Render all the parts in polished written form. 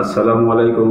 আসসালামু আলাইকুম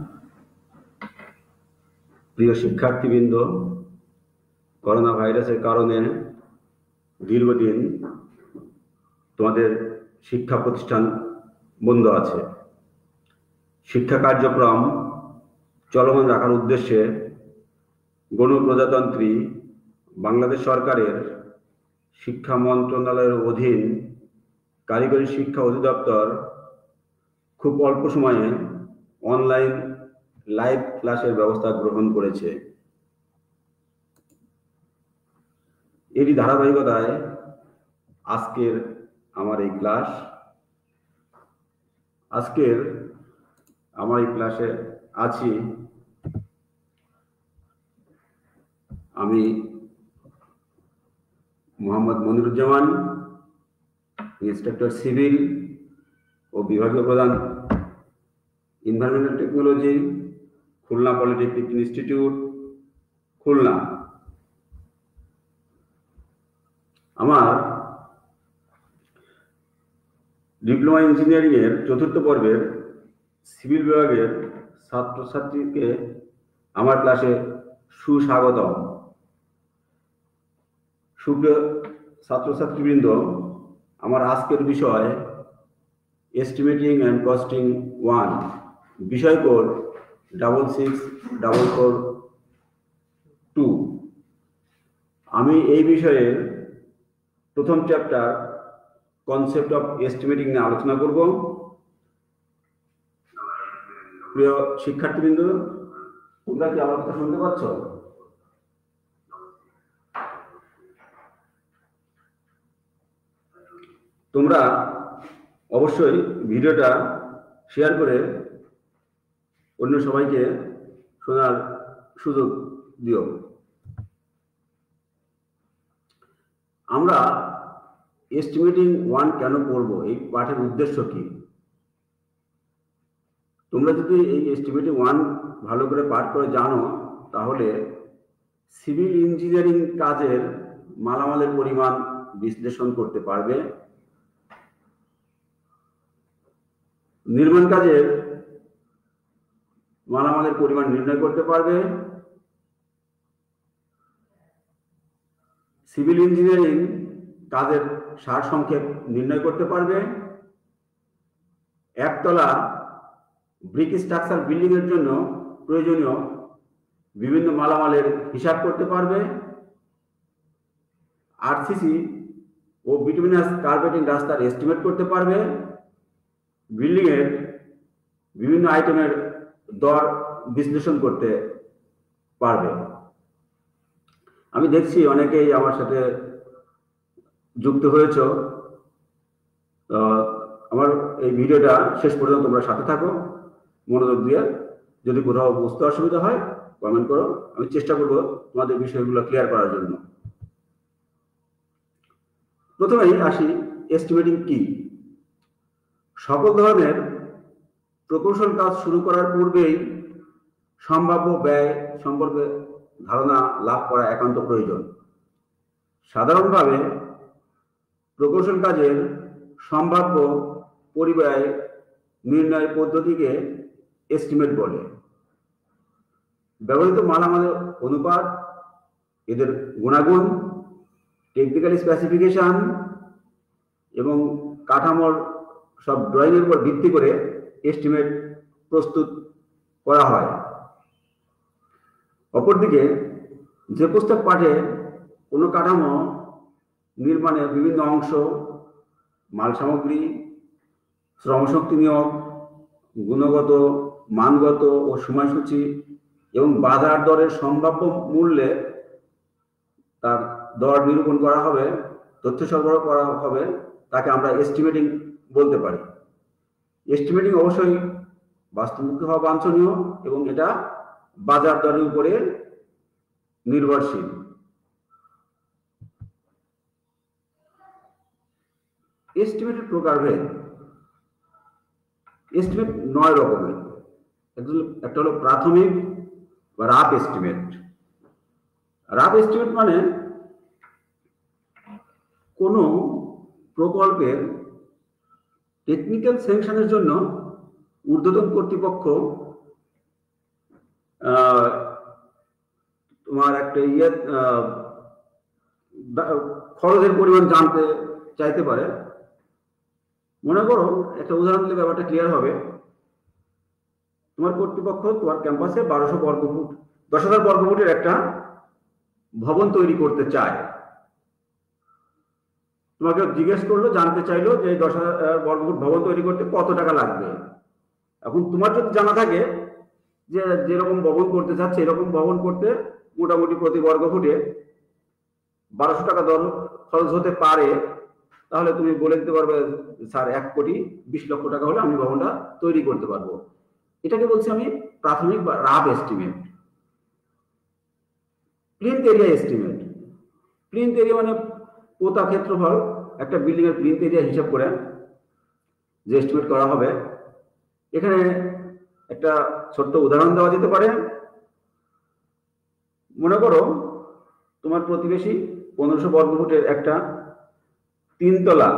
প্রিয় শিক্ষার্থীবৃন্দ। করোনা ভাইরাসের কারণে দীর্ঘদিন তোমাদের শিক্ষা প্রতিষ্ঠান বন্ধ আছে। শিক্ষা কার্যক্রম চলমান রাখার উদ্দেশ্যে গণপ্রজাতন্ত্রী বাংলাদেশ সরকারের শিক্ষা মন্ত্রণালয়ের অধীন কারিগরি শিক্ষা অধিদপ্তর খুব অল্প সময়ে অনলাইন লাইভ ক্লাসের ব্যবস্থা গ্রহণ করেছে। এরই ধারাবাহিকতায় আজকের আমার এই ক্লাসে আছি আমি মোহাম্মদ মনিরুজ্জামান, ইন্সট্রাক্টর সিভিল ও বিভাগীয় প্রধান environmental technology, Khulna polytechnic institute, Khulna. আমার ডিপ্লোমা ইঞ্জিনিয়ারিং এর চতুর্থ পর্বের সিভিল বিভাগের ছাত্রছাত্রীকে আমার ক্লাসে সুস্বাগতম। সুপ্রিয় ছাত্রছাত্রীবৃন্দ, আমার আজকের বিষয় এস্টিমেটিং অ্যান্ড কস্টিং 1, বিষয় কোড 66442। আমি এই বিষয়ের প্রথম চ্যাপ্টার কনসেপ্ট অফ এস্টিমেটিং নিয়ে আলোচনা করব। প্রিয় শিক্ষার্থীবৃন্দ, তোমরা কি আমার কথা শুনতে পাচ্ছ? তোমরা অবশ্যই ভিডিওটা শেয়ার করে অন্য সবাইকে শোনার সুযোগ দিও। আমরা এস্টিমেটিং 1 কেন পড়ব? এই পাঠের উদ্দেশ্য কি? তোমরা যদি এই এস্টিমেটিং 1 ভালো করে পাঠ করে জানো, তাহলে সিভিল ইঞ্জিনিয়ারিং কাজের মালামালের পরিমাণ বিশ্লেষণ করতে পারবে, নির্মাণ কাজের মালামালের পরিমাণ নির্ণয় করতে পারবে, সিভিল ইঞ্জিনিয়ারিং কাজের সারসংক্ষেপ নির্ণয় করতে পারবে, একতলা ব্রিক স্ট্রাকচার বিল্ডিং এর জন্য প্রয়োজনীয় বিভিন্ন মালামালের হিসাব করতে পারবে, আরসিসি ও বিটুমিনাস কার্পেটিং রাস্তার এস্টিমেট করতে পারবে, বিল্ডিং এর বিভিন্ন আইটেমের দর বিশ্লেষণ করতে পারবে। আমি দেখছি অনেকেই আমার সাথে যুক্ত হয়েছ। আমার এই ভিডিওটা শেষ পর্যন্ত তোমরা সাথে থাকো, মনোযোগ দিয়ে। যদি কোথাও বুঝতে অসুবিধা হয় কমেন্ট করো, আমি চেষ্টা করব তোমাদের বিষয়গুলো ক্লিয়ার করার জন্য। প্রথমেই আসি, এস্টিমেটিং কি? সকল ধরনের প্রকৌশল কাজ শুরু করার পূর্বেই সম্ভাব্য ব্যয় সম্পর্কে ধারণা লাভ করা একান্ত প্রয়োজন। সাধারণভাবে প্রকৌশল কাজের সম্ভাব্য পরিব্যয় নির্ণয় পদ্ধতিকে এস্টিমেট বলে। ব্যবহৃত মালামালের অনুপাত, এদের গুণাগুণ, টেকনিক্যাল স্পেসিফিকেশন এবং কাঠামোর সব ড্রয়িং এর উপর ভিত্তি করে এস্টিমেট প্রস্তুত করা হয়। অপরদিকে যে পুস্তক পাঠে কোনো কাঠামো নির্মাণের বিভিন্ন অংশ, মাল সামগ্রী, শ্রমশক্তি নিয়োগ, গুণগত, মানগত ও সময়সূচি এবং বাজার দরের সম্ভাব্য মূল্যে তার দর নিরূপণ করা হবে, তথ্য সরবরাহ করা হবে, তাকে আমরা এস্টিমেটিং বলতে পারি। এস্টিমেটিং অবশ্যই বাস্তবমুখী হওয়া বাঞ্ছনীয় এবং এটা বাজার দরের উপরে নির্ভরশীল। এস্টিমেটের প্রকারভেদ। এস্টিমেট 9 রকমের। একটা হলো প্রাথমিক বা রাফ এস্টিমেট। রাফ এস্টিমেট মানে কোনো প্রকল্পের টেকনিক্যাল স্যাংশনের জন্য ঊর্ধ্বতন কর্তৃপক্ষ তোমার একটা খরচের পরিমাণ জানতে চাইতে পারে। মনে করো, একটা উদাহরণ দিলে ব্যাপারটা ক্লিয়ার হবে। তোমার কর্তৃপক্ষ তোমার ক্যাম্পাসে 1200 বর্গফুট 10,000 বর্গফুটের একটা ভবন তৈরি করতে চায়। তোমাকে জিজ্ঞেস করলো, জানতে চাইলো যে 10,000 বর্গফুট ভবন তৈরি করতে কত টাকা লাগবে। এখন তোমার যদি জানা থাকে যে যেরকম ভবন করতে চাচ্ছে এরকম ভবন করতে মোটামুটি প্রতি বর্গফুটে 1200 টাকা দর খরচ হতে পারে, তাহলে তুমি বলে দিতে পারবে, স্যার 1,20,00,000 টাকা হলে আমি ভবনটা তৈরি করতে পারবো। এটাকে বলছি আমি প্রাথমিক বা rough estimate. Plinth area estimate. Plinth area মানে পোতা ক্ষেত্রফল, একটা বিল্ডিং এর প্লিন্থ এরিয়া হিসাব করে যে এস্টিমেট করা হবে। এখানে একটা ছোট্ট উদাহরণ দেওয়া যেতে পারে। মনে করো তোমার প্রতিবেশী 1500 বর্গফুটের একটা 3 তলা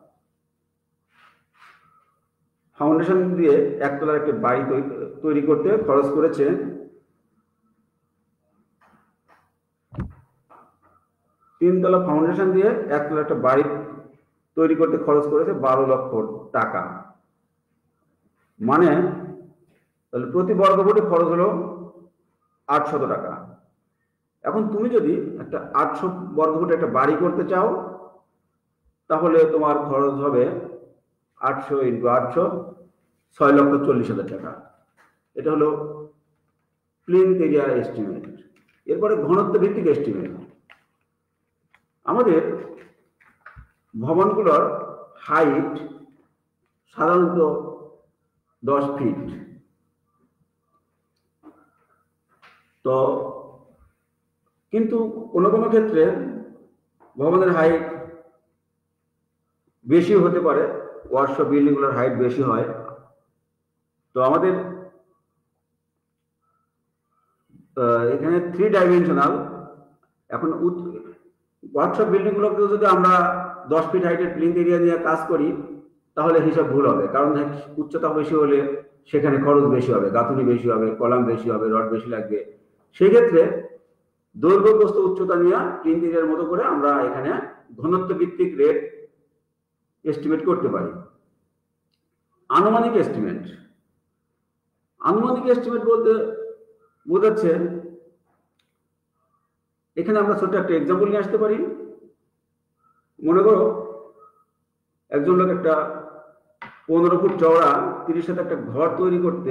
ফাউন্ডেশন দিয়ে 1 তলার একটা বাড়ি তৈরি করতে খরচ করেছে 3 তলা ফাউন্ডেশন দিয়ে 1 তলা একটা বাড়ি তৈরি করতে খরচ করেছে 12 লক্ষ টাকা। মানে তাহলে প্রতি বর্গফুটে খরচ হলো 800 টাকা। এখন তুমি যদি একটা 800 বর্গফুটে একটা বাড়ি করতে চাও, তাহলে তোমার খরচ হবে 800 × 800, 6,40,000 টাকা। এটা হলো প্লিন্থ এরিয়া এস্টিমেট। এরপরে ঘনত্ব ভিত্তিক এস্টিমেট। আমাদের ভবনগুলোর হাইট সাধারণত 10 ফিট। তো কিন্তু কোনো কোনো ক্ষেত্রে ভবনের হাইট বেশি হতে পারে, ওয়ার্কশপ বিল্ডিংগুলোর হাইট বেশি হয়। তো আমাদের এখানে 3 ডাইমেনশনাল। এখন ওয়ার্কশপ বিল্ডিংগুলোকে যদি আমরা 10 ফিট হাইটের প্লিন্থ এরিয়া নিয়ে কাজ করি, তাহলে হিসাব ভুল হবে। কারণ উচ্চতা বেশি হলে সেখানে খরচ বেশি হবে, গাঁথুনি বেশি হবে, কলাম বেশি হবে, রড বেশি লাগবে। সেই ক্ষেত্রে দৈর্ঘ্য প্রস্থ উচ্চতা নিয়ে প্লিন্থ এরিয়ার মতো করে আমরা এখানে ঘনত্ব ভিত্তিক রেট এস্টিমেট করতে পারি। আনুমানিক এস্টিমেট। আনুমানিক এস্টিমেট বলতে বোঝাচ্ছে, এখানে আমরা ছোট্ট একটা এক্সাম্পল নিয়ে আসতে পারি। মনে করো একজন লোক একটা 15 ফুট চওড়া 30 হাত একটা ঘর তৈরি করতে,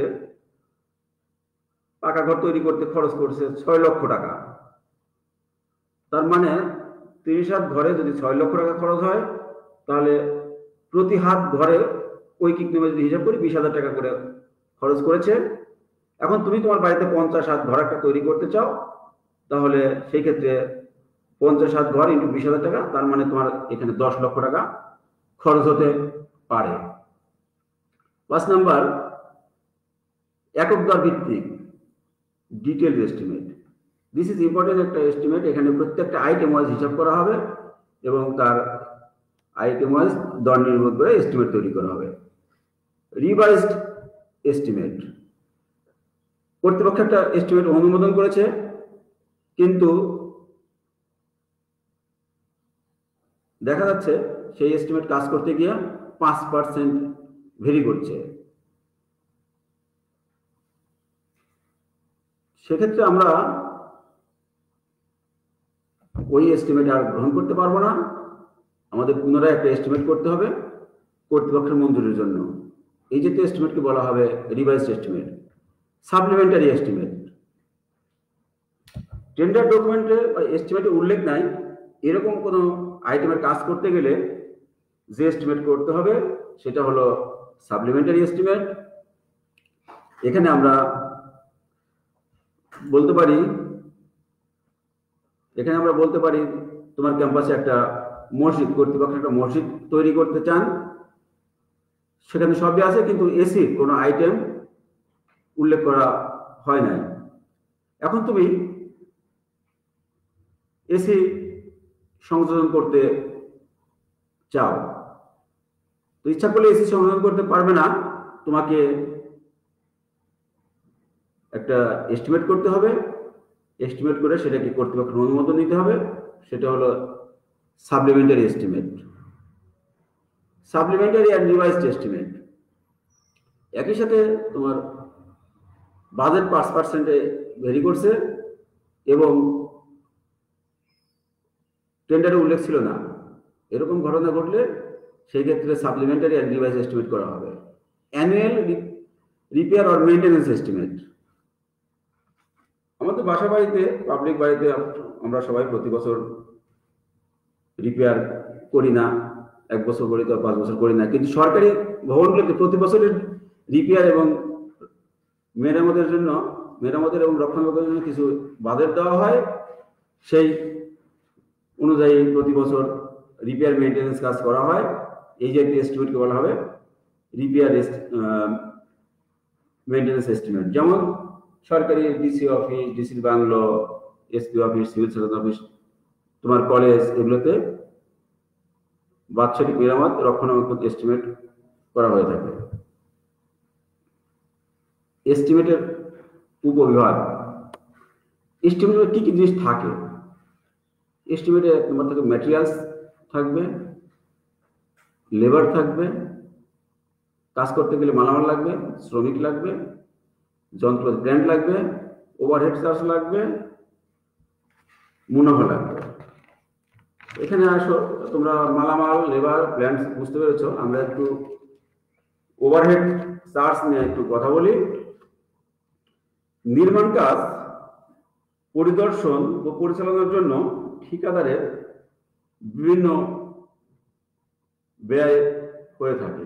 পাকা ঘর তৈরি করতে খরচ করছে 6 লক্ষ টাকা। তার মানে 30 হাত ঘরে যদি 6 লক্ষ টাকা খরচ হয়, তাহলে প্রতি হাত ঘরে ঐকিক নিয়মে যদি হিসাব করি 20,000 টাকা করে খরচ করেছে। এখন তুমি তোমার বাড়িতে 50 হাত ঘর একটা তৈরি করতে চাও, তাহলে সেই ক্ষেত্রে 50 হাত ঘর × 20,000 টাকা, তার মানে তোমার এখানে 10 লক্ষ টাকা খরচ হতে পারে। 5 নাম্বার, একক দর ভিত্তিক detail estimate. This is important একটা এস্টিমেট। এখানে প্রত্যেকটা আইটেম ওয়াইজ হিসাব করা হবে এবং তার আইটেম ওয়াইজ দর নির্ণয় করে এস্টিমেট তৈরি করা হবে। Revised estimate. কর্তৃপক্ষ একটা এস্টিমেট অনুমোদন করেছে, কিন্তু দেখা যাচ্ছে সেই এস্টিমেট কাজ করতে গিয়ে 5% ভেরি করছে। সেক্ষেত্রে আমরা ওই এস্টিমেট আর গ্রহণ করতে পারবো না। আমাদের পুনরায় একটা এস্টিমেট করতে হবে কর্তৃপক্ষের মঞ্জুরির জন্য। এই জাতীয় এস্টিমেটকে বলা হবে revised estimate. Supplementary estimate. Tender ডকুমেন্টে বা এস্টিমেটে উল্লেখ নাই এরকম কোনো আইটেমের কাজ করতে গেলে যে এস্টিমেট করতে হবে সেটা হলো সাপ্লিমেন্টারি এস্টিমেট। এখানে আমরা বলতে পারি তোমার ক্যাম্পাসে একটা মসজিদ, কর্তৃপক্ষ একটা মসজিদ তৈরি করতে চান, সেখানে সবই আছে, কিন্তু এসির কোনো আইটেম উল্লেখ করা হয় নাই। এখন তুমি এসি সংযোজন করতে চাও, তো ইচ্ছা করলে এসি সংযোজন করতে পারবে না। তোমাকে একটা এস্টিমেট করতে হবে, এস্টিমেট করে সেটাকে কর্তৃপক্ষের অনুমোদন নিতে হবে, সেটা হলো supplementary estimate, supplementary and revised estimate. একই সাথে তোমার বাজেট 5% ভেরি করছে এবং টেন্ডারে উল্লেখ ছিল না, এরকম ঘটনা ঘটলে সেই ক্ষেত্রে সাপ্লিমেন্টারি অ্যান্ড রিভাইজ এস্টিমেট করা হবে। Annual repair or maintenance estimate. আমাদের বাসা বাড়িতে, পাবলিক বাড়িতে আমরা সবাই প্রতি বছর রিপেয়ার করি না, 1 বছর করি তো 5 বছর করি না, কিন্তু সরকারি ভবনগুলোতে প্রতি বছরের রিপেয়ার এবং মেরামতের জন্য, মেরামতের এবং রক্ষণাবেক্ষণের জন্য কিছু বাজেট দেওয়া হয়। সেই অনুযায়ী প্রতি বছর রিপেয়ার মেইনটেনেন্স কাজ করা হয়। এই যে একটি এস্টিমেটকে বলা হবে রিপেয়ার মেইনটেনেন্স এস্টিমেট। যেমন সরকারি ডিসি অফিস, ডিসির bungalow, SP office, civil surgeon office, তোমার কলেজ, এগুলোতে বাৎসরিক মেরামত রক্ষণাবেক্ষণ এস্টিমেট করা হয়ে থাকে। এস্টিমেটের উপবিভাগ। এস্টিমেটের কি কি জিনিস থাকে? এস্টিমেটে 1 নম্বর থেকে ম্যাটেরিয়ালস থাকবে, লেবার থাকবে, কাজ করতে গেলে মালামাল লাগবে, শ্রমিক লাগবে, যন্ত্র গ্র্যান্ট লাগবে, ওভারহেড চার্জ লাগবে, মুনাফা লাগবে। এখানে আসো, তোমরা মালামাল, লেবার, প্ল্যান্ট বুঝতে পেরেছো। আমরা একটু ওভারহেড চার্জ নিয়ে একটু কথা বলি। নির্মাণ কাজ পরিদর্শন ও পরিচালনার জন্য ঠিকাদারের বিভিন্ন ব্যয় হয়ে থাকে।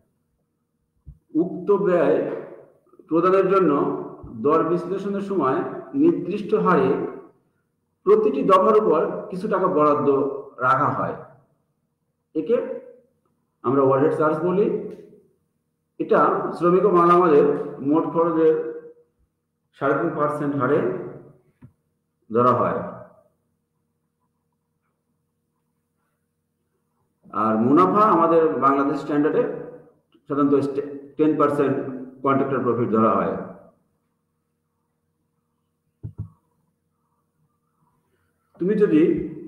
উক্ত ব্যয় প্রদানের জন্য দর বিশ্লেষণের সময় নির্দিষ্ট হারে প্রতিটি দফার উপর কিছু টাকা বরাদ্দ রাখা হয়। একে আমরা ওভারহেড চার্জ বলি। এটা শ্রমিক ও মালামালের মোট খরচের 3.5% হারে ধরা হয়। আর মুনাফা আমাদের বাংলাদেশ স্ট্যান্ডার্ডে সাধারণত 10% কন্ট্রাক্টর প্রফিট ধরা হয়। তুমি যদি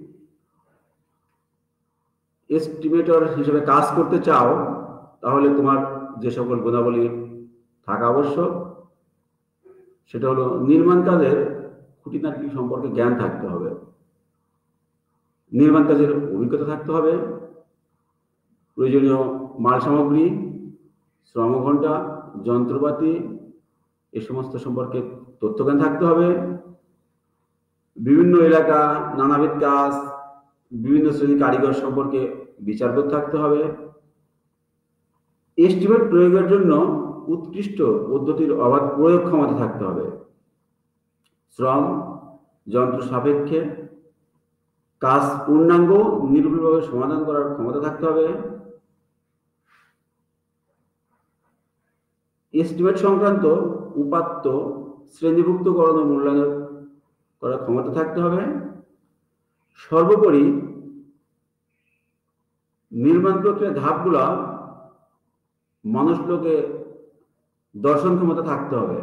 এস্টিমেটর হিসেবে কাজ করতে চাও, তাহলে তোমার যে সকল গুণাবলী থাকা আবশ্যক, সেটা হলো নির্মাণ কাজের খুঁটিনাটি সম্পর্কে জ্ঞান থাকতে হবে, নির্মাণ কাজের অভিজ্ঞতা থাকতে হবে, প্রয়োজনীয় মাল সামগ্রী, শ্রমঘণ্টা, যন্ত্রপাতি, এ সমস্ত সম্পর্কে তথ্যজ্ঞান থাকতে হবে, বিভিন্ন এলাকা, নানাবিধ কাজ, বিভিন্ন শ্রেণীর কারিগর সম্পর্কে বিচারবোধ থাকতে হবে। এস্টিমেট প্রয়োগের জন্য উৎকৃষ্ট পদ্ধতির অবাধ প্রয়োগ ক্ষমতা থাকতে হবে। শ্রম যন্ত্র সাপেক্ষে কাজ পূর্ণাঙ্গ নির্ভুলভাবে সমাধান করার ক্ষমতা থাকতে হবে। এস্টিমেট সংক্রান্ত উপাত্ত শ্রেণীভুক্তকরণ ও মূল্যায়ন করার ক্ষমতা থাকতে হবে। সর্বোপরি নির্মাণ প্রক্রিয়ার ধাপগুলা মানুষগুলোকে দর্শন ক্ষমতা থাকতে হবে।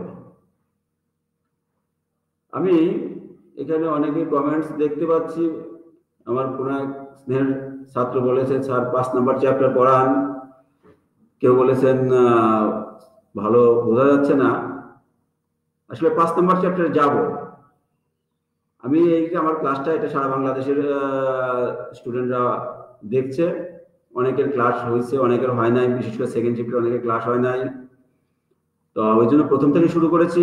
আমি এখানে অনেকে কমেন্টস দেখতে পাচ্ছি। আমার কোন এক স্নেহের ছাত্র বলেছে, স্যার 5 নম্বর চ্যাপ্টার পড়ান। কেউ বলেছেন ভালো বোঝা যাচ্ছে না। আসলে 5 নম্বর চ্যাপ্টারে যাব। আমি এই যে আমার ক্লাসটা, এটা সারা বাংলাদেশের স্টুডেন্টরা দেখছে। অনেকের ক্লাস হয়েছে, অনেকের হয় নাই, বিশেষ করে সেকেন্ড শিফটে অনেকের ক্লাস হয় নাই। তো ওই জন্য প্রথম থেকে শুরু করেছি।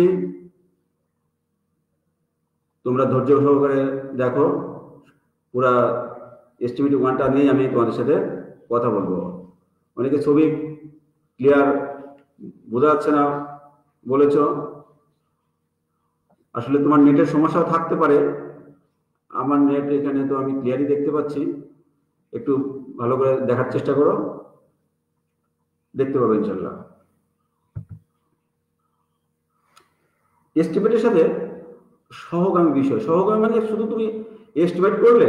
তোমরা ধৈর্য সহকারে দেখো। পুরা এস্টিমেট 1টা নিয়ে আমি তোমাদের সাথে কথা বলবো। অনেকে ছবি ক্লিয়ার বোঝা যাচ্ছে না বলেছ। আসলে তোমার নেটের সমস্যাও থাকতে পারে। আমার নেট এখানে তো আমি ক্লিয়ারই দেখতে পাচ্ছি। একটু ভালো করে দেখার চেষ্টা করো, দেখতে পাবে ইনশাল্লাহ। এস্টিমেটের সাথে সহগামী বিষয়। সহগামী মানে শুধু তুমি এস্টিমেট করলে,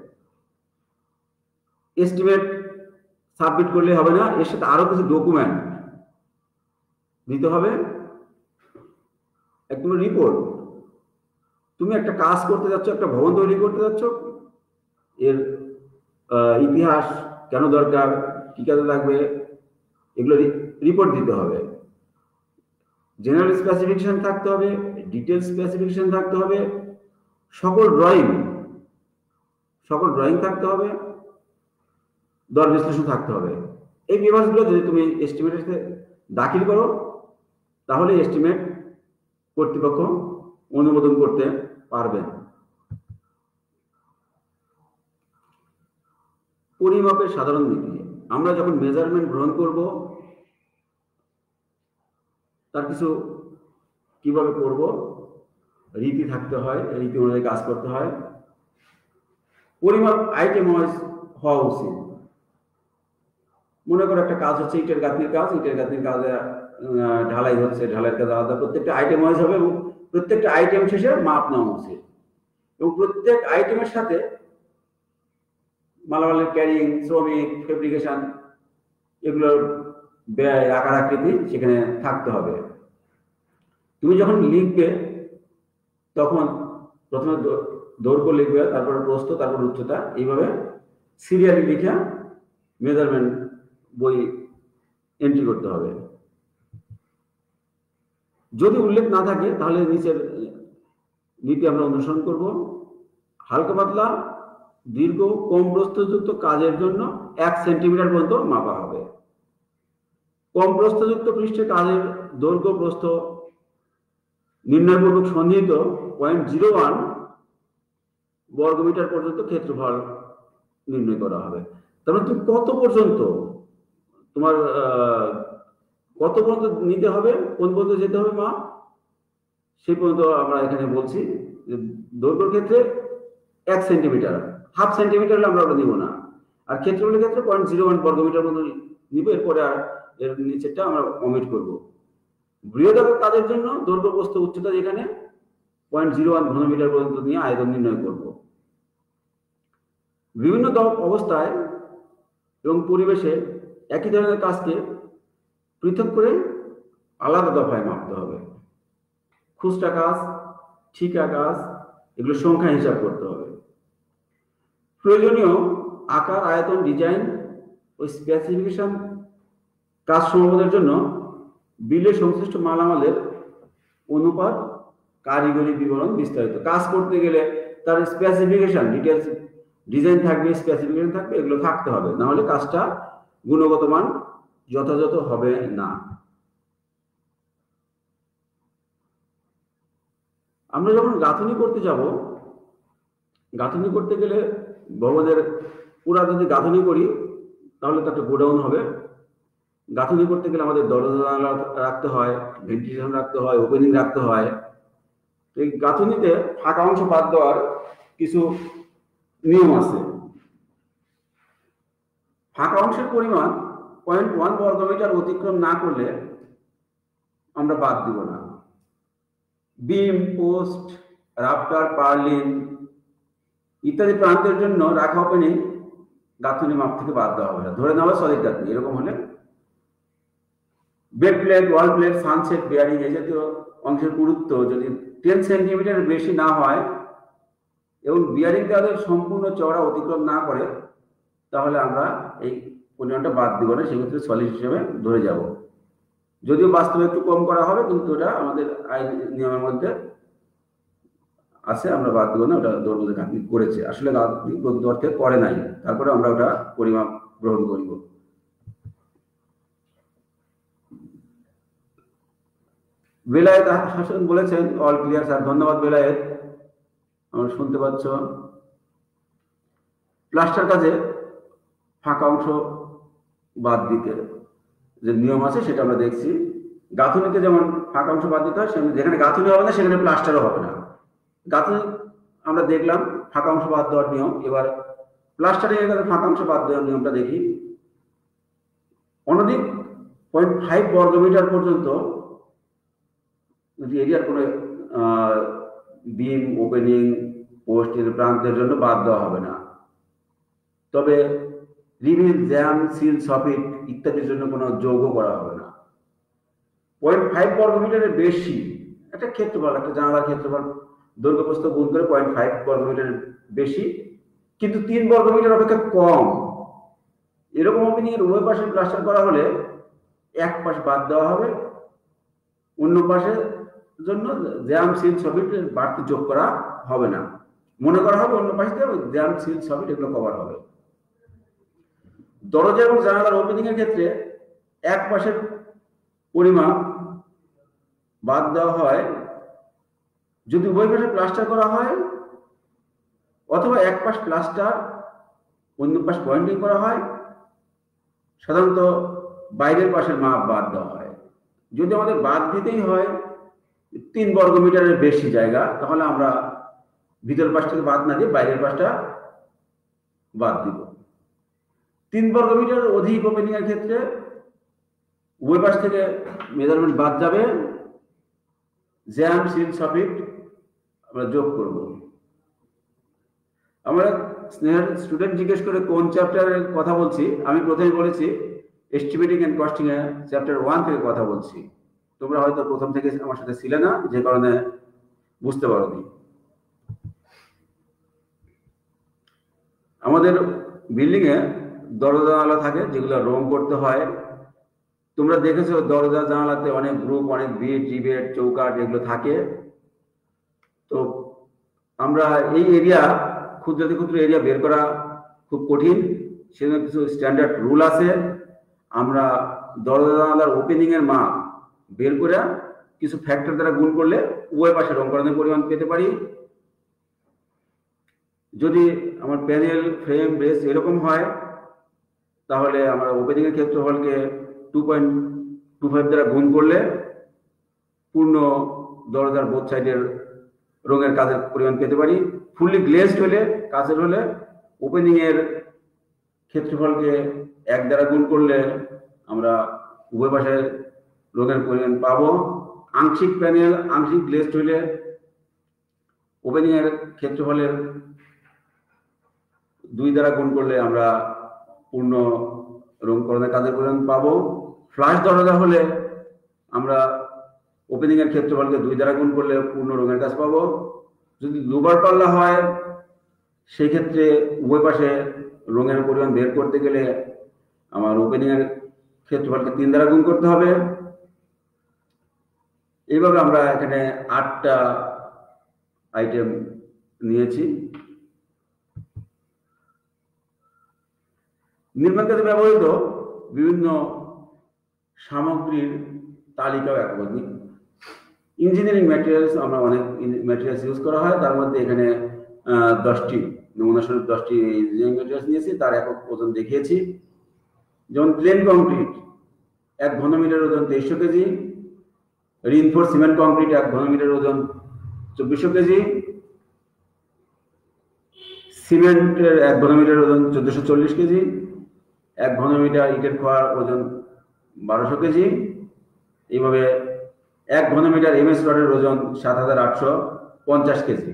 এস্টিমেট সাবমিট করলে হবে না, এর সাথে আরো কিছু ডকুমেন্ট দিতে হবে। একদম রিপোর্ট। তুমি একটা কাজ করতে যাচ্ছ, একটা ভবন তৈরি করতে যাচ্ছ, এর ইতিহাস কেন দরকার, কি কাজে লাগবে, এগুলো রিপোর্ট দিতে হবে। জেনারেল স্পেসিফিকেশন থাকতে হবে, ডিটেল স্পেসিফিকেশন থাকতে হবে, সকল ড্রয়িং থাকতে হবে, দর বিশ্লেষণ থাকতে হবে। এই পেপারসগুলো যদি তুমি এস্টিমেটে দাখিল করো তাহলে এস্টিমেট কর্তৃপক্ষ অনুমোদন করতে পারবেন। পরিমাপের সাধারণ নীতি। আমরা যখন মেজারমেন্ট গ্রহণ করব তার কিছু কিভাবে করব রীতি থাকতে হয়, রীতি অনুযায়ী কাজ করতে হয়। পরিমাপ আইটেম ওয়াইজ হওয়া উচিত। মনে করো একটা কাজ হচ্ছে ইটের গাঁথনির কাজ, ইটের গাঁথনির কাজে ঢালাই হচ্ছে, ঢালাইয়ের কাজ আলাদা, প্রত্যেকটা আইটেম ওয়াইজ হবে এবং প্রত্যেকটা আইটেম শেষে মাপ নেওয়া উচিত এবং প্রত্যেক আইটেমের সাথে মালামালের ক্যারিং, শ্রমিক, ফেব্রিকেশন, এগুলোর ব্যয়, আকার আকৃতি সেখানে থাকতে হবে। তুমি যখন লিখবে তখন প্রথমে দৈর্ঘ্য লিখবে, তারপরে প্রস্থ, তারপর উচ্চতা, এইভাবে সিরিয়ালি লিখে মেজারমেন্ট বই এন্ট্রি করতে হবে। যদি উল্লেখ না থাকে তাহলে নিচের নীতি আমরা অনুসরণ করব। হালকা পাতলা দীর্ঘ কম প্রস্থযুক্ত কাজের জন্য 1 সেন্টিমিটার পর্যন্ত মাপা হবে। কম প্রস্থযুক্ত পৃষ্ঠে কাজের দৈর্ঘ্য প্রস্থ নির্ণয়পূর্বক সন্নিহিত 0.01 বর্গমিটার পর্যন্ত ক্ষেত্রফল নির্ণয় করা হবে। তার মানে তুমি কত পর্যন্ত তোমার কত পর্যন্ত নিতে হবে, কোন পর্যন্ত যেতে হবে মা, সেই পর্যন্ত আমরা এখানে বলছি যে দৈর্ঘ্যের ক্ষেত্রে 1 সেন্টিমিটার, হাফ সেন্টিমিটার হলে আমরা ওটা নিব না, আর ক্ষেত্রফলের ক্ষেত্রে 0.01 বর্গমিটার মতো নিব। এরপরে আর এর নিচেরটা আমরা অমিট করব। বৃহদাকার কাজের জন্য দৈর্ঘ্য প্রস্থ উচ্চতা যেখানে 0.01 ঘনমিটার পর্যন্ত নিয়ে আয়তন নির্ণয় করব। বিভিন্ন অবস্থায় এবং পরিবেশে একই ধরনের কাজকে পৃথক করে আলাদা দফায় মাপতে হবে। খুচরা কাজ, ঠিকা কাজ, এগুলো সংখ্যা হিসাব করতে হবে। প্রয়োজনীয় আকার, আয়তন, ডিজাইন ও স্পেসিফিকেশন কাজ সমাপনের জন্য বিলে সংশ্লিষ্ট মালামালের অনুপাত, কারিগরি বিবরণ বিস্তারিত। কাজ করতে গেলে তার স্পেসিফিকেশন, ডিটেলস, ডিজাইন থাকবে, স্পেসিফিকেশন থাকবে, এগুলো থাকতে হবে, না হলে কাজটা গুণগত মান যথাযথ হবে না। আমরা যখন গাঁথনি করতে যাব, গাঁথনি করতে গেলে ভবনের পুরা যদি গাঁথনি করি তাহলে তো একটা গোডাউন হবে। গাঁথনি করতে গেলে আমাদের দরজা রাখতে হয়, ভেন্টিলেশন রাখতে হয়, ওপেনিং রাখতে হয়। এই গাঁথনিতে ফাঁকা অংশ বাদ দেওয়ার কিছু নিয়ম আছে। ফাঁকা অংশের পরিমাণ 0.1 বর্গমিটার অতিক্রম না করলে আমরা বাদ দিব না। বিম, পোস্ট, রাফটার, পার্লিন ইত্যাদি প্রান্তের জন্য রাখা ওপেনিং গাঁথনি মাপ থেকে বাদ দেওয়া হবে না। ধরে নেওয়া সলিড গাঁথনি এরকম হলে bed plate, wall plate, sunshade, bearing এই জাতীয় অংশের পুরুত্ব যদি 10 সেন্টিমিটার বেশি না হয় এবং বিয়ারিং তাদের সম্পূর্ণ চওড়া অতিক্রম না করে তাহলে আমরা এই পরিমাণটা বাদ দিব না, সেক্ষেত্রে সলিড হিসেবে ধরে যাব। যদিও বাস্তবে একটু কম করা হবে কিন্তু এটা আমাদের আইন নিয়মের মধ্যে আছে, আমরা বাদ দিব না। ওটা দৈর্ঘ্য গাঁথনি করেছে, আসলে গাঁথনি প্রকৃত অর্থে করে নাই, তারপরে আমরা ওটা পরিমাপ গ্রহণ করিব। বেলায়েত হাসান বলেছেন অল ক্লিয়ার স্যার। ধন্যবাদ বেলায়েত, আমরা শুনতে পাচ্ছ। প্লাস্টার কাজে ফাঁকা অংশ বাদ দিতে যে নিয়ম আছে সেটা আমরা দেখছি। গাঁথনিতে যেমন ফাঁকা অংশ বাদ দিতে হয়, যেখানে গাঁথনি হবে না সেখানে প্লাস্টারও হবে না। গাঁথনি আমরা দেখলাম ফাঁকা অংশ বাদ দেওয়ার নিয়ম, এবার প্লাস্টারিং এর কাছে ফাঁকা অংশ বাদ দেওয়ার নিয়মটা দেখি। অনধিক 0.5 বর্গমিটার পর্যন্ত যদি এরিয়ার কোনো বিম, ওপেনিং, পোস্টের প্রান্তের জন্য বাদ দেওয়া হবে না। তবে রিভিল, জ্যাম, সিল, সফিট ইত্যাদির জন্য কোনো যোগও করা হবে না। 0.5 বর্গমিটারের বেশি একটা ক্ষেত্রফল, একটা জানালার ক্ষেত্রফল দৈর্ঘ্য প্রস্থ গুণ করে 0.5 বর্গমিটার বেশি, কিন্তু 3 বর্গমিটার অপেক্ষা কম। এরকম ওপেনিং এর উভয় পাশে প্লাস্টার করা হলে এক পাশ বাদ দেওয়া হবে, অন্য পাশের জন্য জ্যাম সিল সবিট বাড়তি যোগ করা হবে না। মনে করা হবে অন্য পাশে জ্যাম সিল সবিট এগুলো কভার হবে। দরজা এবং জানালার ওপেনিং এর ক্ষেত্রে এক পাশের পরিমাপ বাদ দেওয়া হয় যদি উভয় পাশে প্লাস্টার করা হয়, অথবা এক পাশ প্লাস্টার অন্য পাশ পয়েন্টিং করা হয়। সাধারণত বাইরের পাশের মাপ বাদ দেওয়া হয়। যদি আমাদের বাদ দিতেই হয় 3 বর্গমিটারের বেশি জায়গা, তাহলে আমরা ভিতর পাশটাকে বাদ না দিয়ে বাইরের পাশটা বাদ দিব। 3 বর্গমিটারের অধিক ওপেনিং এর ক্ষেত্রে উভয় পাশ থেকে মেজারমেন্ট বাদ যাবে, জ্যাম সিল সফিট আমরা যোগ করব। আমরা স্নেহের স্টুডেন্ট জিজ্ঞেস করে কোন চ্যাপ্টারের কথা বলছি, আমি প্রথমে বলেছি এস্টিমেটিং এন্ড কস্টিং এর চ্যাপ্টার 1 থেকে কথা বলছি। তোমরা হয়তো প্রথম থেকে আমার সাথে ছিলে না, যে কারণে বুঝতে পারোনি। আমাদের বিল্ডিং এ দরজা জানালা থাকে যেগুলো রং করতে হয়। তোমরা দেখেছো দরজা জানালাতে অনেক গ্রুপ, অনেক বিট, রিবেট, চৌকাঠ এগুলো থাকে। তো আমরা এই এরিয়া ক্ষুদ্র ক্ষুদ্র এরিয়া বের করা খুব কঠিন, সেজন্য কিছু স্ট্যান্ডার্ড রুল আছে। আমরা দরজা জানালার ওপেনিং এর মাপ বের করে কিছু ফ্যাক্টর দ্বারা গুণ করলে উভয় পাশে রং করানোর পরিমাণ পেতে পারি। যদি আমার প্যানেল, ফ্রেম, বেস এরকম হয়, তাহলে আমরা ওপেনিং এর ক্ষেত্রফলকে 2.25 দ্বারা গুণ করলে পূর্ণ দরজার বোথ সাইডের রঙের কাজের পরিমাণ পেতে পারি। ফুললি গ্লেজড হলে, কাচের হলে ওপেনিং এর ক্ষেত্রফলকে 1 দ্বারা গুণ করলে আমরা উভয় পাশে রঙের পরিমাণ পাবো। আংশিক প্যানেল, আংশিক গ্লেজড হলে ওপেনিং এর ক্ষেত্রফলের 2 দ্বারা গুণ করলে আমরা পূর্ণ রংকরণের কাজের পরিমাণ পাবো। ফ্লাশ দরজা হলে আমরা ওপেনিং এর ক্ষেত্রফলকে 2 দ্বারা গুণ করলে পূর্ণ রঙের কাজ পাবো। যদি লোবার পাল্লা হয়, সেই ক্ষেত্রে উভয় পাশে রঙের পরিমাণ বের করতে গেলে আমার ওপেনিং এর ক্ষেত্রফলকে 3 দ্বারা গুণ করতে হবে। এইভাবে আমরা এখানে 8টা আইটেম নিয়েছি। নির্মাণ কাজে ব্যবহৃত বিভিন্ন সামগ্রীর তালিকাও একবদ্ধ। ইঞ্জিনিয়ারিং ম্যাটেরিয়ালস, আমরা অনেক ম্যাটেরিয়ালস ইউজ করা হয়, তার মধ্যে এখানে 10টি নমুনা স্বরূপ 10টি ইঞ্জিনিয়ারিং ম্যাটেরিয়ালস নিয়েছি, তার একক ওজন দেখিয়েছি। যেমন প্লেন কংক্রিট 1 ঘনমিটার ওজন 2300 কেজি, রিইনফোর্স সিমেন্ট কংক্রিট 1 ঘনমিটার ওজন 2400 কেজি, সিমেন্টের 1 ঘনমিটার ওজন 1440 কেজি, 1 ঘনমিটার ইটের খোয়ার ওজন 1200 কেজি। এইভাবে 1 ঘনমিটার এমএস রডের ওজন 7850 কেজি।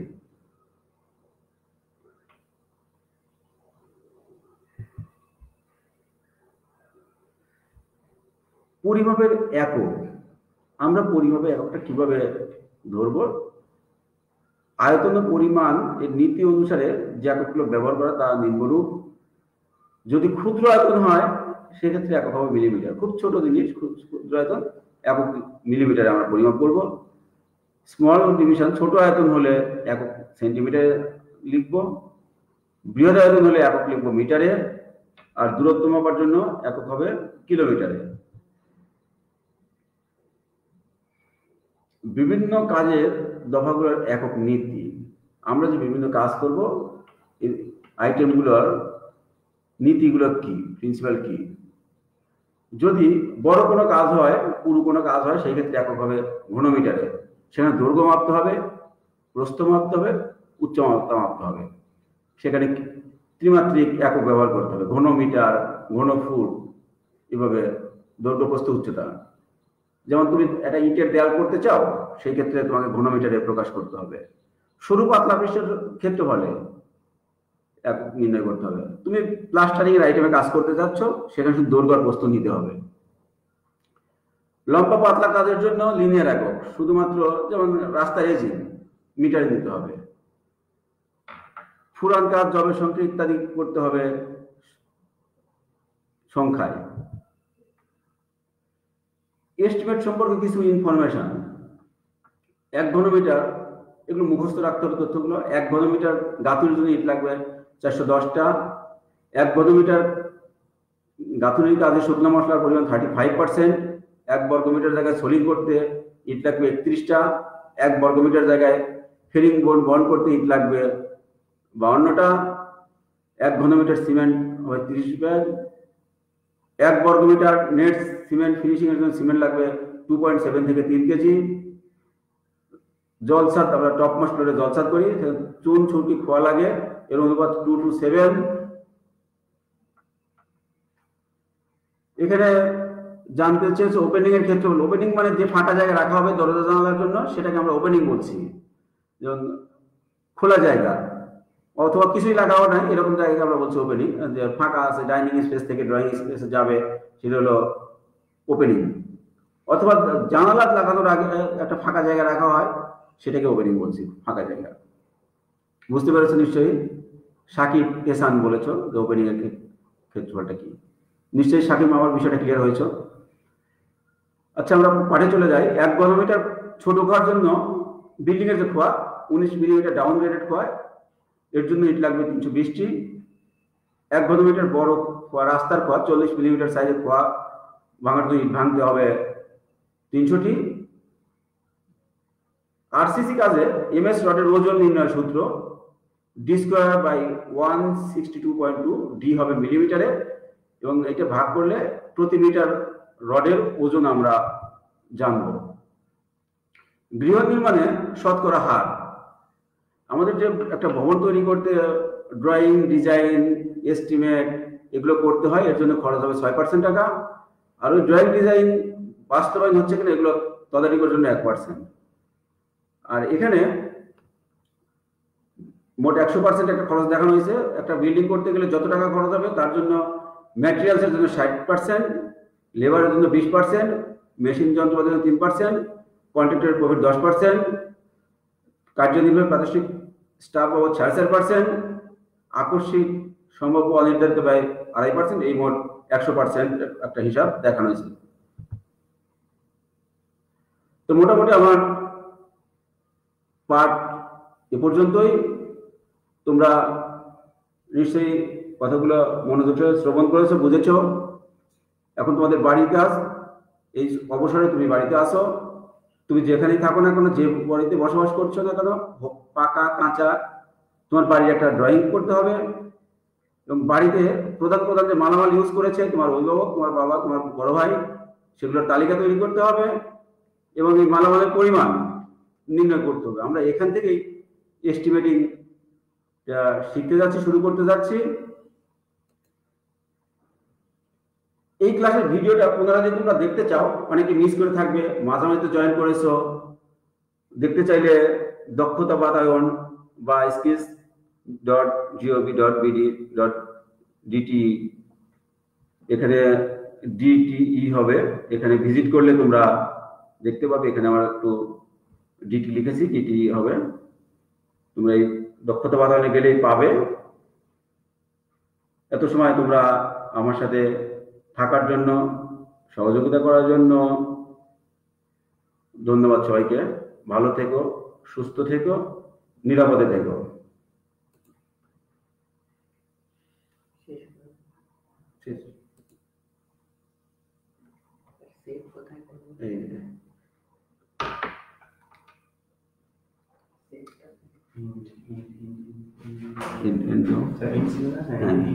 পরিমাপের একক, আমরা পরিমাপের এককটা কিভাবে ধরব? আয়তন ও পরিমাণ এর নীতি অনুসারে যে এককগুলো ব্যবহার করা তা নিম্নরূপ। যদি ক্ষুদ্র আয়তন হয় সেক্ষেত্রে একক হবে মিলিমিটার। খুব ছোট জিনিস, ক্ষুদ্র আয়তন, একক মিলিমিটারে আমরা পরিমাপ করব। স্মল ডিভিশন, ছোট আয়তন হলে একক সেন্টিমিটারে লিখব, বৃহৎ আয়তন হলে একক লিখব মিটারে, আর দূরত্ব মাপার জন্য একক হবে কিলোমিটারে। বিভিন্ন কাজের দফাগুলোর একক নীতি, আমরা যে বিভিন্ন কাজ করব এই আইটেমগুলোর নীতিগুলো কি, প্রিন্সিপাল কি। যদি বড় কোনো কাজ হয়, পুরো কোনো কাজ হয়, সেই ক্ষেত্রে একক হবে ঘনমিটারে। সেখানে দৈর্ঘ্য মাপতে হবে, প্রস্থ মাপতে হবে, উচ্চতা মাপতে হবে। সেখানে ত্রিমাত্রিক একক ব্যবহার করতে হবে, ঘনমিটার, ঘনফুট, এভাবে দৈর্ঘ্য, প্রস্থ, উচ্চতা। যেমন তুমি একটা ইটের দেয়াল করতে চাও, সেই ক্ষেত্রে তোমাকে ঘনমিটারে প্রকাশ করতে হবে। সরু পাতলা পৃষ্ঠের ক্ষেত্রফলে একক নির্ণয় করতে হবে। তুমি প্লাস্টারিং এর আইটেমে কাজ করতে যাচ্ছ, সেখানে শুধু দৈর্ঘ্য আর প্রস্থ নিতে হবে। লম্বা পাতলা কাজের জন্য লিনিয়ার একক, শুধুমাত্র যেমন রাস্তার এজিং মিটারে নিতে হবে। ফুরান কাজ, জবের সংখ্যা ইত্যাদি করতে হবে সংখ্যায়। এস্টিমেট সম্পর্কে কিছু ইনফরমেশন। 1 ঘনমিটার, এগুলো মুখস্থ রাখতে হবে তথ্যগুলো। 1 ঘনমিটার গাঁথুনির জন্য ইট লাগবে 410টা। 1 ঘনমিটার গাঁথুনির কাজে শুকনো মশলার পরিমাণ 35%। 1 বর্গমিটার জায়গায় সোলিং করতে ইট লাগবে 31টা। 1 বর্গমিটার জায়গায় হেরিং বোর্ড বন্ড করতে ইট লাগবে 52টা। 1 ঘনমিটার সিমেন্ট হবে 30 ব্যাগ। 1 বর্গমিটার নেট সিমেন্ট ফিনিশিং এর জন্য সিমেন্ট লাগবে 2.7 থেকে 3 কেজি। জলসাদ, আমরা টপ মোস্ট ফ্লোরে জলসাদ করি, চুন ছুটি খোয়া লাগে, এর অনুপাত 2:7। এখানে জানতে চেয়েছে ওপেনিং এর ক্ষেত্রে। ওপেনিং মানে যে ফাঁকা জায়গা রাখা হবে দরজা জানালার জন্য, সেটাকে আমরা ওপেনিং বলছি। যেমন খোলা জায়গা অথবা কিছুই লাগাও নাই এরকম জায়গাকে আমরা বলছি ওপেনিং। যে ফাঁকা আছে, ডাইনিং স্পেস থেকে ড্রয়িং স্পেসে যাবে, সেটা হলো ওপেনিং। অথবা জানালা লাগানোর আগে একটা ফাঁকা জায়গা রাখা হয়, সেটাকে ওপেনিং বলছি, ফাঁকা জায়গা। বুঝতে পেরেছো নিশ্চয়ই? সাকিব এসান বলেছো যে ওপেনিং এর ক্ষেত্রফলটা কি। নিশ্চয়ই সাকিব আমার বিষয়টা ক্লিয়ার হয়েছে। আচ্ছা, আমরা পাঠে চলে যাই। 1 ঘনমিটার ছোট খোয়ার জন্য বিল্ডিং এর যে খোয়া 19 মিলিমিটার ডাউন গ্রেডেড খোয়া, এর জন্য ইট লাগবে 320টি। 1 ঘনমিটার বড় খোয়া রাস্তার খোয়া 40 মিলিমিটার সাইজের খোয়া ভাঙার জন্য ইট ভাঙতে হবে 300টি। আরসিসি কাজে এমএস রডের ওজন নির্ণয় সূত্র d²/162.2, ডি হবে মিলিমিটারে, এবং এটা ভাগ করলে প্রতি মিটার রডের ওজন আমরা জানব। গৃহ নির্মাণে শতকরা হার। আমাদের যে একটা ভবন তৈরি করতে ড্রয়িং, ডিজাইন, এস্টিমেট এগুলো করতে হয়, এর জন্য খরচ হবে 6% টাকা। আর ওই ড্রয়িং ডিজাইন বাস্তবায়ন হচ্ছে কিনা এগুলো তদারকি করার জন্য 1%। আর এখানে মোট 100% একটা খরচ দেখানো হয়েছে। একটা বিল্ডিং করতে গেলে যত টাকা খরচ হবে তার জন্য ম্যাটেরিয়ালসের জন্য 60%, লেবারের জন্য 20%, মেশিন যন্ত্রপাতির জন্য 3%, কন্ট্রাক্টরের প্রফিট 10%, কার্যনির্বাহী প্রাতিষ্ঠানিক স্টাফ বাবদ 4.5%, আকস্মিক সম্ভাব্য অনির্ধারিত ব্যয় 2.5%। এই মোট 100% একটা হিসাব দেখানো হয়েছে। তো মোটামুটি আমার পাঠ এ পর্যন্তই। তোমরা নিশ্চয়ই কথাগুলো মনোযোগ শ্রবণ করেছো, বুঝেছো। এখন তোমাদের বাড়ির কাজ। এই অবসরে তুমি বাড়িতে আসো, তুমি যেখানেই থাকো না কেন, যে বাড়িতে বসবাস করছো না কেন, পাকা কাঁচা, তোমার বাড়ির একটা ড্রয়িং করতে হবে। এবং বাড়িতে প্রধান যে মালামাল ইউজ করেছে তোমার অভিভাবক, তোমার বাবা, তোমার বড় ভাই, সেগুলোর তালিকা তৈরি করতে হবে এবং এই মালামালের পরিমাণ নির্ণয় করতে হবে। আমরা এখান থেকেই এস্টিমেটিং শিখতে যাচ্ছি, শুরু করতে যাচ্ছি। এই ক্লাসের ভিডিওটা পুনরায় যদি তোমরা দেখতে চাও, অনেকে মিস করে থাকবে, মাঝামাঝিতে জয়েন করেছো, দেখতে চাইলে দক্ষতা বাতায়ন বা skills.gov.bd.dt, এখানে ডিটিই হবে, এখানে ভিজিট করলে তোমরা দেখতে পাবে। এখানে আমার একটু ডিটি লিখেছি, ডিটিই হবে। তোমরা এই দক্ষতা বাতায়নে গেলেই পাবে। এত সময় তোমরা আমার সাথে থাকার জন্য, সহযোগিতা করার জন্য ধন্যবাদ সবাইকে। ভালো থেকো, সুস্থ থেকো, নিরাপদে থেকো।